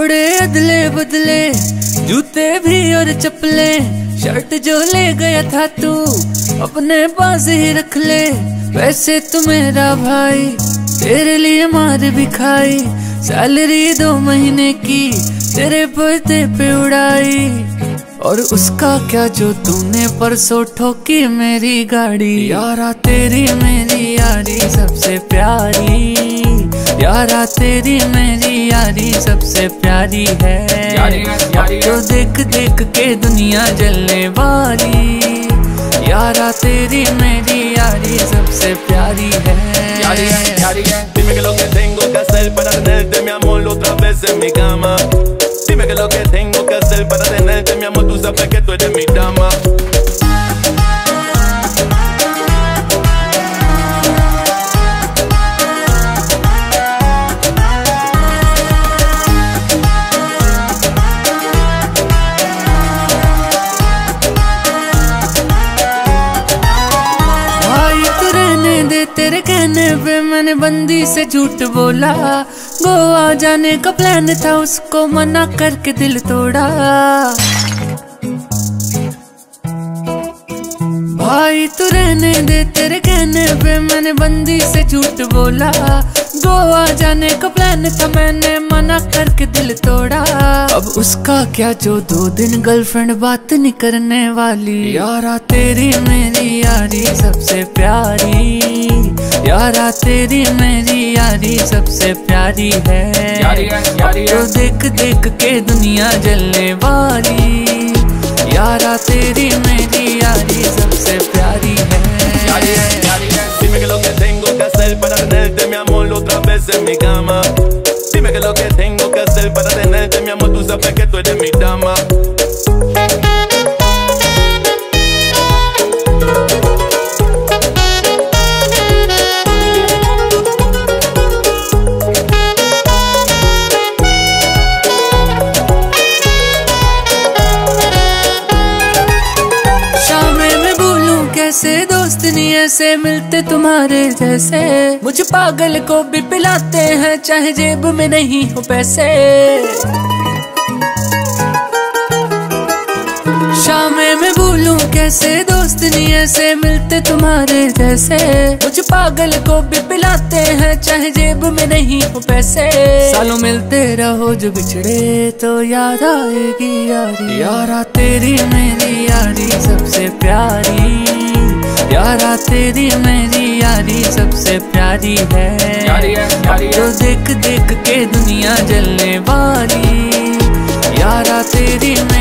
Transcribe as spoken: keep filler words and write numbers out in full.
कपड़े अदले बदले, जूते भी और चप्पले, शर्ट जो ले गया था तू अपने पास ही रख ले। वैसे तू मेरा भाई, तेरे लिए मार भी खाई, सैलरी दो महीने की तेरे बर्थडे पे उड़ाई। और उसका क्या जो तूने परसों ठोकी मेरी गाड़ी। यारा तेरी मेरी यारी सबसे प्यारी, यारा तेरी मेरी यारी सबसे प्यारी है। यारी है, यारी है। तो देख देख के दुनिया जलने वाली, यारा तेरी मेरी यारी सबसे प्यारी है। यारी है, यारी है। Dime que lo que tengo que hacer para tenerte mi amor otra vez en mi cama. Dime que lo que tengo que hacer para tenerte mi amor, tú sabes que tú eres mi dama. तेरे कहने पे मैंने बंदी से झूठ बोला, गोवा जाने का प्लान था उसको मना करके दिल तोड़ा। भाई तू रहने दे, तेरे कहने पे मैंने बंदी से झूठ बोला, गोवा जाने का प्लान था मैंने मना करके दिल तोड़ा। अब उसका क्या जो दो दिन गर्लफ्रेंड बात नहीं करने वाली। यारा तेरी मेरी यारी सबसे प्यारी, यारा तेरी मेरी यारी सबसे प्यारी है। यारी है, यारी है। तो देख देख के दुनिया जलने वाली, यारा तेरी मेरी यारी सबसे प्यारी है। यारी है, यारी है। Dime que lo que tengo que hacer para tenerte mi amor otra vez en mi cama. Dime que lo que tengo que hacer para tenerte mi amor, tú sabes que tú eres mi dama. कैसे दोस्त नहीं ऐसे मिलते तुम्हारे जैसे, मुझे पागल को भी पिलाते हैं चाहे जेब में नहीं हो पैसे। शामें मैं भूलूं कैसे दोस्त नहीं ऐसे मिलते तुम्हारे जैसे, मुझे पागल को भी पिलाते हैं चाहे जेब में नहीं हो पैसे। सालों मिलते रहो जो बिछड़े तो याद आएगी यारी, यारा तेरी मेरी यारी सबसे प्यारी, यारा तेरी मेरी यारी सबसे प्यारी है। यारी है, यारी है। तो देख देख के दुनिया जलने वाली, यारा तेरी